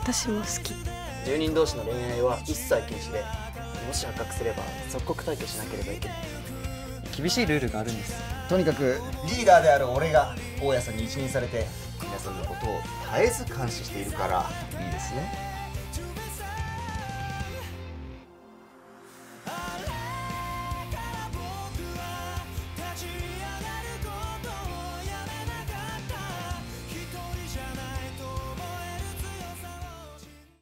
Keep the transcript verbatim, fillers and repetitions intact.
私も好き。 住人同士の恋愛は一切禁止で、もし発覚すれば即刻退去しなければいけない。 厳しいルールがあるんです。 とにかくリーダーである俺が大家さんに一任されて、 皆さんのことを絶えず監視しているからいいですね。